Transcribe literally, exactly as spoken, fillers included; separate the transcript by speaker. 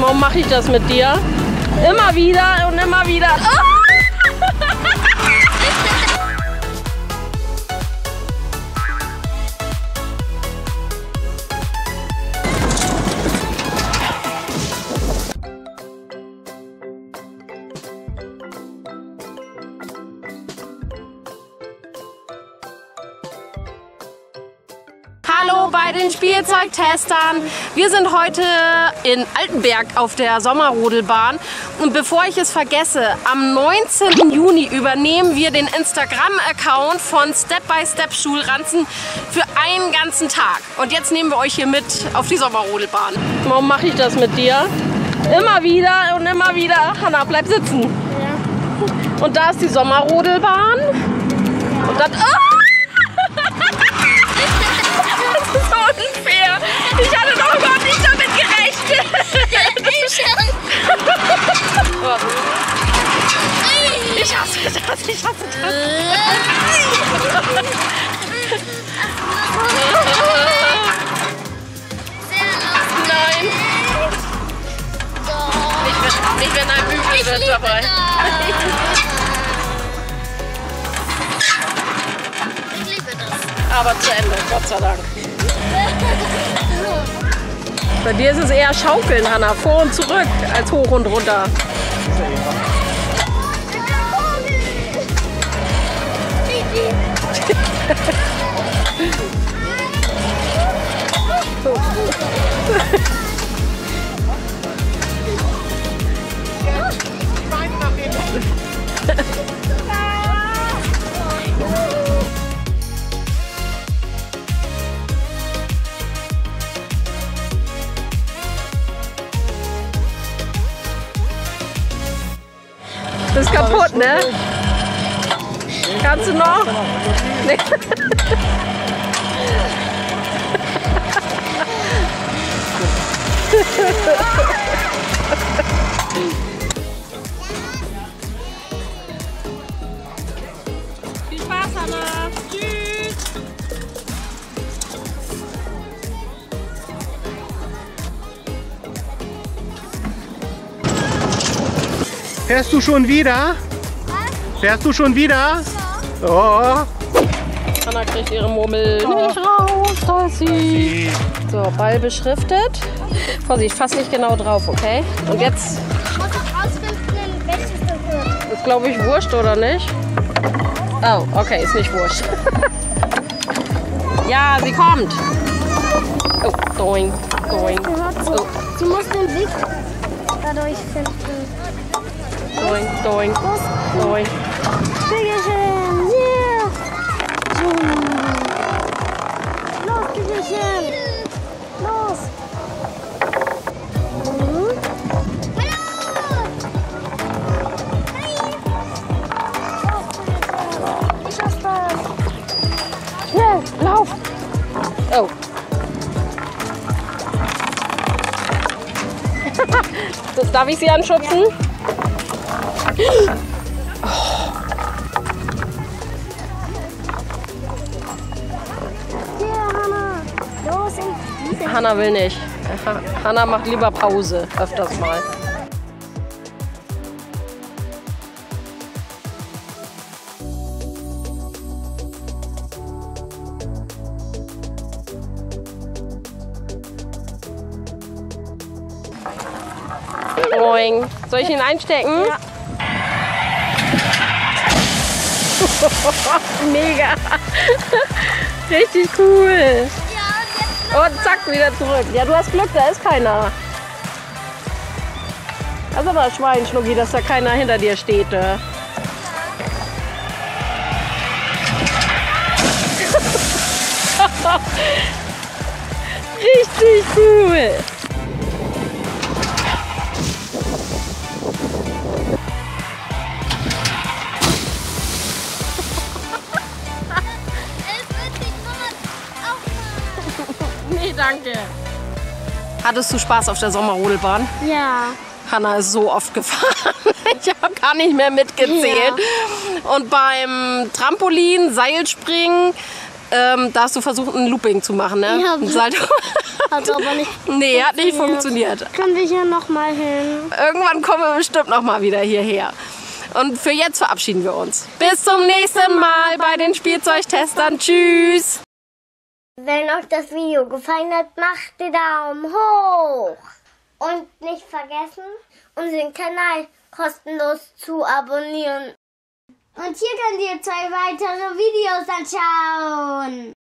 Speaker 1: Warum mache ich das mit dir? Immer wieder und immer wieder. Ah! Hallo bei den Spielzeugtestern. Wir sind heute in Altenberg auf der Sommerrodelbahn. Und bevor ich es vergesse, am neunzehnten Juni übernehmen wir den Instagram-Account von Step by Step Schulranzen für einen ganzen Tag. Und jetzt nehmen wir euch hier mit auf die Sommerrodelbahn. Warum mache ich das mit dir? Immer wieder und immer wieder. Hanna, bleib sitzen. Ja. Und da ist die Sommerrodelbahn. Ja. Und dann... Oh! Das ist so unfair. Ich hatte doch überhaupt nicht damit gerechnet. Ich schon. Ich hasse das, ich hasse das. Nein. Nicht, wenn, nicht wenn ein Bügel wird dabei. Ich liebe das. Aber zu Ende, Gott sei Dank. Bei dir ist es eher Schaukeln, Hanna, vor und zurück, als hoch und runter. Das ist kaputt, ne? Kannst du noch? Nee. Viel Spaß, Hanna. Tschüss.
Speaker 2: Fährst du schon wieder? Was? Fährst du schon wieder? Ja. Oh.
Speaker 1: Hanna kriegt ihre Murmel oh. nicht raus. Da ist sie. So, Ball beschriftet. Vorsicht, fass nicht genau drauf, okay? Und jetzt...
Speaker 3: Ich muss auch rausfinden, welches das wird.
Speaker 1: Ist, glaube ich, wurscht, oder nicht? Oh, okay, ist nicht wurscht. Ja, sie kommt. Oh, going, going. Oh.
Speaker 3: Sie muss den Weg dadurch finden.
Speaker 1: Going, going, going.
Speaker 3: Kügelchen, yeah! Los, Kügelchen! Los! Mhm. Hallo! Hey! Ich schaff's das!
Speaker 1: Schnell, lauf! Oh. Das, darf ich sie anschubsen? Ja. Oh.
Speaker 3: Yeah, Hanna! Los, in diese.
Speaker 1: Hanna will nicht. Hanna macht lieber Pause, öfters mal. Moin. Soll ich ihn einstecken?
Speaker 3: Ja.
Speaker 1: Mega. Richtig cool.
Speaker 3: Ja,
Speaker 1: und zack, wieder zurück. Ja, du hast Glück, da ist keiner. Das ist aber Schwein, Schnucki, dass da keiner hinter dir steht. Äh. Richtig cool. Nee, danke. Hattest du Spaß auf der Sommerrodelbahn?
Speaker 3: Ja.
Speaker 1: Hanna ist so oft gefahren. Ich habe gar nicht mehr mitgezählt. Ja. Und beim Trampolin, Seilspringen ähm, da hast du versucht, ein Looping zu machen, ne?
Speaker 3: Ja,
Speaker 1: Ein Salto.
Speaker 3: hat aber nicht
Speaker 1: Nee, hat nicht funktioniert.
Speaker 3: Können wir hier nochmal hin?
Speaker 1: Irgendwann kommen wir bestimmt noch mal wieder hierher. Und für jetzt verabschieden wir uns. Bis zum nächsten Mal bei den Spielzeugtestern. Tschüss!
Speaker 3: Wenn euch das Video gefallen hat, macht den Daumen hoch. Und nicht vergessen, unseren Kanal kostenlos zu abonnieren. Und hier könnt ihr zwei weitere Videos anschauen.